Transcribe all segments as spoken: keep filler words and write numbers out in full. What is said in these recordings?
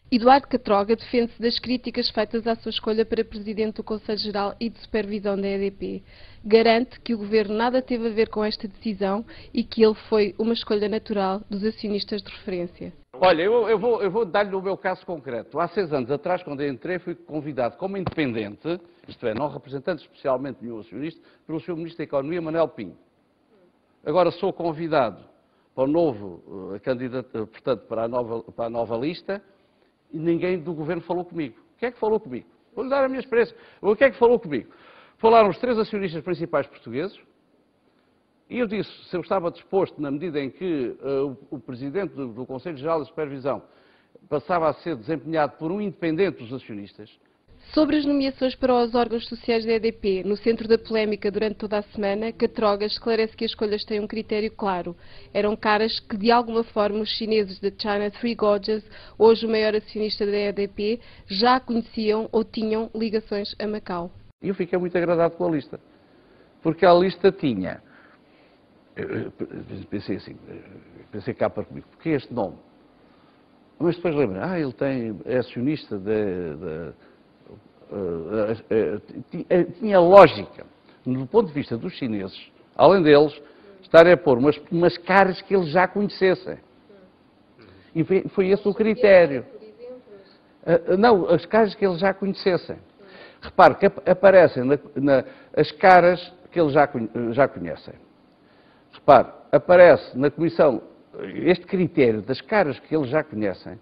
Eduardo Catroga defende-se das críticas feitas à sua escolha para Presidente do Conselho Geral e de Supervisão da E D P. Garante que o Governo nada teve a ver com esta decisão e que ele foi uma escolha natural dos acionistas de referência. Olha, eu, eu vou, eu vou dar-lhe o meu caso concreto. Há seis anos atrás, quando eu entrei, fui convidado como independente, isto é, não representante especialmente nenhum acionista, pelo senhor Ministro da Economia, Manuel Pinho. Agora sou convidado para o novo uh, candidato, portanto, para a, nova, para a nova lista, e ninguém do Governo falou comigo. O que é que falou comigo? Vou-lhe dar a minha experiência. O que é que falou comigo? Falaram os três acionistas principais portugueses, e eu disse se eu estava disposto, na medida em que uh, o, o Presidente do, do Conselho Geral de Supervisão passava a ser desempenhado por um independente dos acionistas. Sobre as nomeações para os órgãos sociais da E D P, no centro da polémica durante toda a semana, Catroga esclarece que as escolhas têm um critério claro. Eram caras que, de alguma forma, os chineses da China Three Gorges, hoje o maior acionista da E D P, já conheciam ou tinham ligações a Macau. E eu fiquei muito agradado com a lista, porque a lista tinha, eu pensei assim, pensei cá para comigo, porque este nome? Mas depois lembro, ah, ele tem, é acionista de... de Uh, uh, uh, tinha lógica, do ponto de vista dos chineses, além deles, estarem a pôr umas, umas caras que eles já conhecessem. E foi, foi esse o critério. Uh, não, as caras que eles já conhecessem. Repare que ap aparecem na, na, as caras que eles já, já conhecem. Repare, aparece na Comissão este critério das caras que eles já conhecem.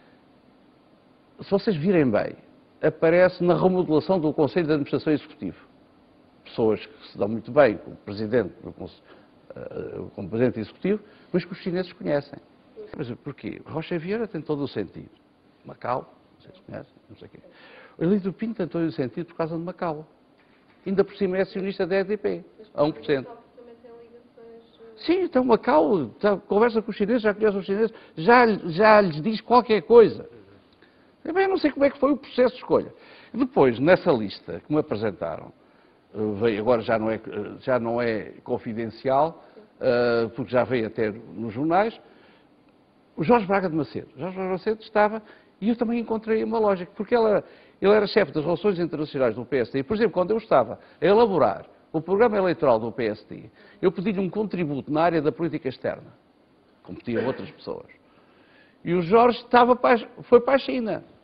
Se vocês virem bem, aparece na remodelação do Conselho de Administração Executivo. Pessoas que se dão muito bem com o Presidente, com o Presidente Executivo, mas que os chineses conhecem. Mas porquê? Rocha Vieira tem todo o sentido. Macau, não sei se conhecem, não sei o quê. O Lídio Pinto tem todo o sentido por causa de Macau. Ainda por cima é acionista da E D P, a um por cento. Sim, então Macau, tá, conversa com os chineses, já conhece os chineses, já, já lhes diz qualquer coisa. Eu não sei como é que foi o processo de escolha. Depois, nessa lista que me apresentaram, veio, agora já não é, já não é confidencial, porque já veio até nos jornais, o Jorge Braga de Macedo. O Jorge Braga de Macedo estava, e eu também encontrei uma lógica, porque ele era, ele era chefe das relações internacionais do P S D. Por exemplo, quando eu estava a elaborar o programa eleitoral do P S D, eu pedi-lhe um contributo na área da política externa, como pediam outras pessoas. E o Jorge estava para, foi para a China.